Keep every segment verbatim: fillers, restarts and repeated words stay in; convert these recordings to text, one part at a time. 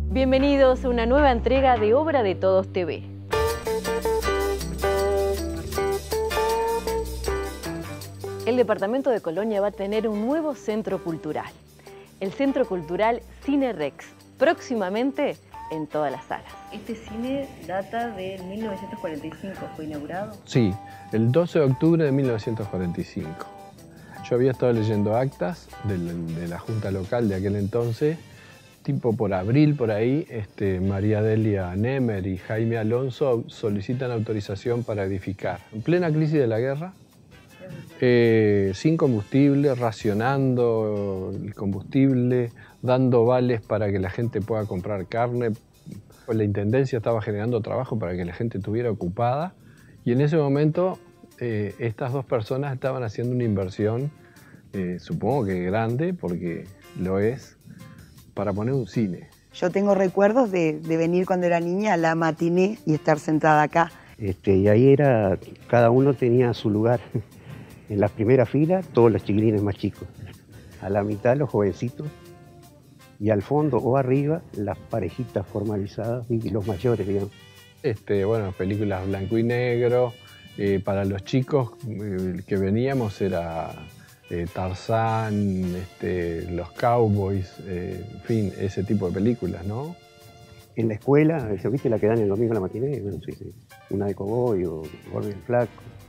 Bienvenidos a una nueva entrega de Obra de Todos T V. El departamento de Colonia va a tener un nuevo centro cultural, el Centro Cultural Cine Rex, próximamente en todas las salas. Este cine data de mil novecientos cuarenta y cinco, ¿fue inaugurado? Sí, el doce de octubre de mil novecientos cuarenta y cinco. Yo había estado leyendo actas de la, de la Junta Local de aquel entonces, tipo por abril, por ahí, este, María Delia Nemer y Jaime Alonso solicitan autorización para edificar. En plena crisis de la guerra, eh, sin combustible, racionando el combustible, dando vales para que la gente pueda comprar carne. La Intendencia estaba generando trabajo para que la gente estuviera ocupada y en ese momento eh, estas dos personas estaban haciendo una inversión, eh, supongo que grande, porque lo es, para poner un cine. Yo tengo recuerdos de, de venir cuando era niña a la matiné y estar sentada acá. Este, y ahí era, cada uno tenía su lugar. En la primera fila, todos los chiquilines más chicos. A la mitad, los jovencitos. Y al fondo o arriba, las parejitas formalizadas y los mayores, digamos. Este, bueno, películas blanco y negro. Eh, para los chicos eh, que veníamos era eh, Tarzán, este, los Cowboys, eh, en fin, ese tipo de películas, ¿no? En la escuela, ¿viste la que dan el domingo a la matiné? Bueno, sí, sí. Una de Cowboy o Gordo y el Flaco,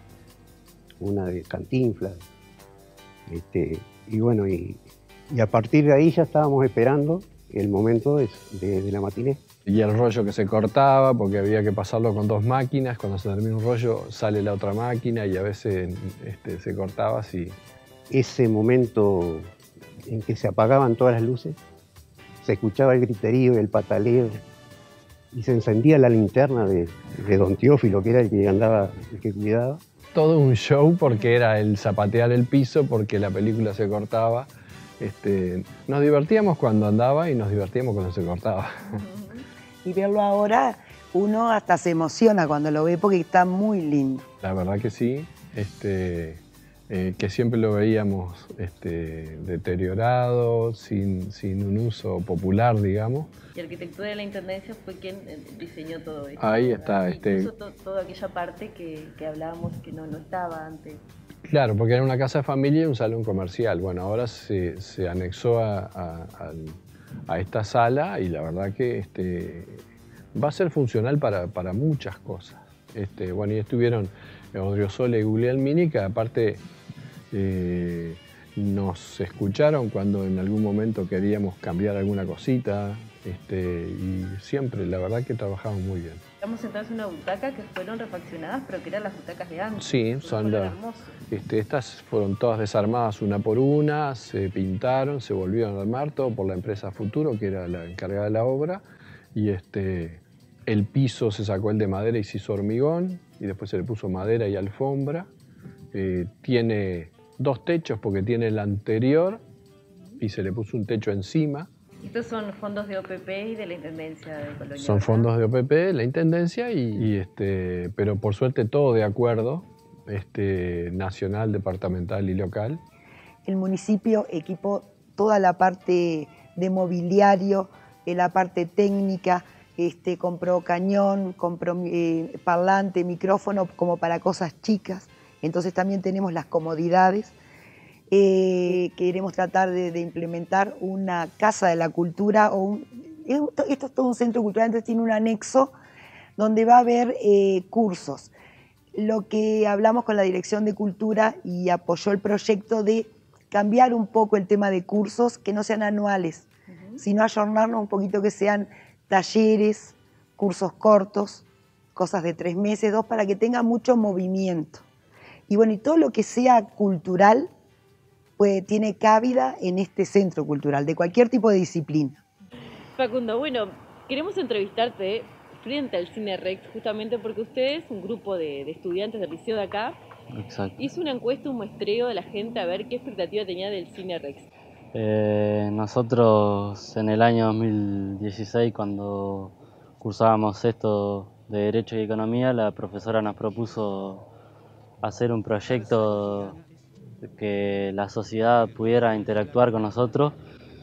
una de Cantinflas. Este, y bueno, y, y a partir de ahí ya estábamos esperando el momento de, de, de la matiné. Y el rollo que se cortaba, porque había que pasarlo con dos máquinas. Cuando se termina un rollo, sale la otra máquina y a veces este, se cortaba así. Ese momento en que se apagaban todas las luces, se escuchaba el griterío y el pataleo, y se encendía la linterna de, de Don Teófilo, que era el que andaba, el que cuidaba. Todo un show porque era el zapatear el piso, porque la película se cortaba. Este, nos divertíamos cuando andaba y nos divertíamos cuando se cortaba. Y verlo ahora, uno hasta se emociona cuando lo ve porque está muy lindo. La verdad que sí, este, eh, que siempre lo veíamos este, deteriorado, sin, sin un uso popular, digamos. Y Arquitectura de la Intendencia fue quien diseñó todo esto. Ahí está. Este... Incluso to, toda aquella parte que, que hablábamos que no, no estaba antes. Claro, porque era una casa de familia y un salón comercial. Bueno, ahora se, se anexó a, a, a, a esta sala y la verdad que este, va a ser funcional para, para muchas cosas. Este, bueno, y estuvieron Odriozola y Guglielmini, que aparte eh, nos escucharon cuando en algún momento queríamos cambiar alguna cosita. Este, y siempre, la verdad que trabajamos muy bien. Estamos sentados en una butaca que fueron refaccionadas, pero que eran las butacas de antes. Sí, son las, este, estas fueron todas desarmadas una por una, se pintaron, se volvieron a armar, todo por la empresa Futuro, que era la encargada de la obra. Y este, el piso se sacó el de madera y se hizo hormigón, y después se le puso madera y alfombra. Eh, tiene dos techos porque tiene el anterior y se le puso un techo encima. Estos son fondos de O P P y de la Intendencia de Colonia. Son fondos de O P P, la Intendencia, y, y este, pero por suerte todo de acuerdo, este, nacional, departamental y local. El municipio equipó toda la parte de mobiliario, la parte técnica, este, compró cañón, compró eh, parlante, micrófono, como para cosas chicas. Entonces también tenemos las comodidades. Eh, queremos tratar de, de implementar una casa de la cultura, o un, esto es todo un centro cultural, entonces tiene un anexo donde va a haber eh, cursos. Lo que hablamos con la Dirección de Cultura y apoyó el proyecto de cambiar un poco el tema de cursos, que no sean anuales, uh-huh. sino ayornarnos un poquito, que sean talleres, cursos cortos, cosas de tres meses, dos, para que tenga mucho movimiento. Y bueno, y todo lo que sea cultural, pues tiene cabida en este centro cultural, de cualquier tipo de disciplina. Facundo, bueno, queremos entrevistarte frente al Cine Rex, justamente porque ustedes, un grupo de, de estudiantes del liceo de acá, Exacto. hizo una encuesta, un muestreo de la gente a ver qué expectativa tenía del Cine Rex. Eh, nosotros en el año dos mil dieciséis, cuando cursábamos esto de Derecho y Economía, la profesora nos propuso hacer un proyecto que la sociedad pudiera interactuar con nosotros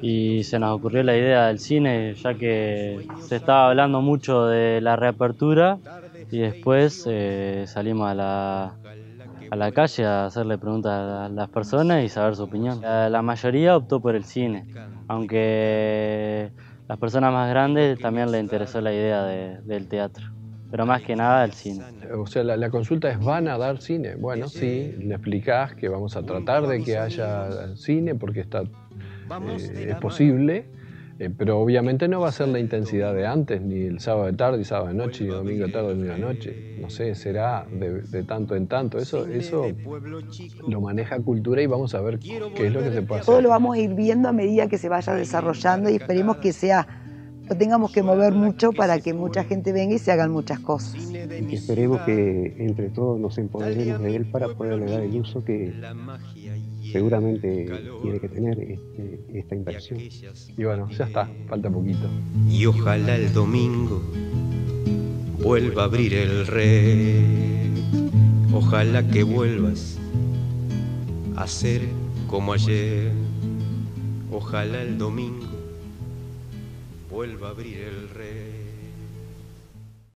y se nos ocurrió la idea del cine, ya que se estaba hablando mucho de la reapertura y después eh, salimos a la, a la calle a hacerle preguntas a las personas y saber su opinión. La, la mayoría optó por el cine, aunque las personas más grandes también les interesó la idea de, del teatro, pero más que nada el cine. O sea, la, la consulta es, ¿van a dar cine? Bueno, sí, le explicás que vamos a tratar de que haya cine porque está, eh, es posible, eh, pero obviamente no va a ser la intensidad de antes, ni el sábado de tarde y sábado de noche, y domingo de tarde y domingo de noche. No sé, será de, de tanto en tanto. Eso, eso lo maneja Cultura y vamos a ver qué es lo que se puede hacer. Todo lo vamos a ir viendo a medida que se vaya desarrollando y esperemos que sea, no tengamos que mover mucho para que mucha gente venga y se hagan muchas cosas. Y que esperemos que entre todos nos empoderemos de él para poderle dar el uso que seguramente tiene que tener este, esta inversión. Y bueno, ya está, falta poquito. Y ojalá el domingo vuelva a abrir el rey. Ojalá que vuelvas a ser como ayer. Ojalá el domingo vuelva a abrir el rey.